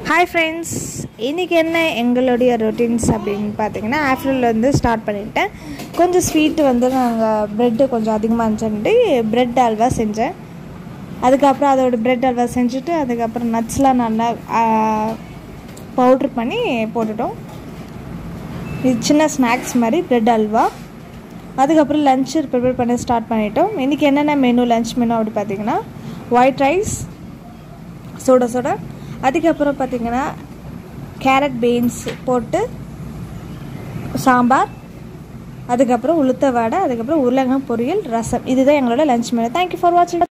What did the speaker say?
Hi friends, இன்றைக்கி என்ன எங்களுடைய ரொட்டீன்ஸ் அப்படின்னு பார்த்தீங்கன்னா, ஆஃப்டர்நூன்லேருந்து ஸ்டார்ட் பண்ணிவிட்டேன். கொஞ்சம் ஸ்வீட்டு வந்து நாங்கள் ப்ரெட்டு கொஞ்சம் அதிகமாக இருந்துச்சுட்டு ப்ரெட் அல்வா செஞ்சேன். அதுக்கப்புறம் அதோடய ப்ரெட் அல்வா செஞ்சுட்டு அதுக்கப்புறம் நட்ஸ்லாம் நல்லா பவுட்ரு பண்ணி போட்டுட்டோம். இது சின்ன ஸ்நாக்ஸ் மாதிரி ப்ரெட் அல்வா. அதுக்கப்புறம் லன்ச்சு ப்ரிப்பேர் பண்ணி ஸ்டார்ட் பண்ணிட்டோம். இன்றைக்கி என்னென்ன மெனு, லன்ச் மெனு அப்படி பார்த்திங்கன்னா, ஒயிட் ரைஸ் சுட அதுக்கப்புறம் பார்த்திங்கன்னா கேரட் பீன்ஸ் போட்டு சாம்பார், அதுக்கப்புறம் உளுத்த வடை, அதுக்கப்புறம் உருளைக்கிழங்கு பொரியல், ரசம். இதுதான் எங்களோட லன்ச் மெனு. தேங்க்யூ ஃபார் வாட்சிங்.